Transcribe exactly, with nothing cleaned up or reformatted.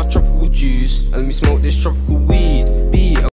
tropical juice and let me smoke this tropical weed. Be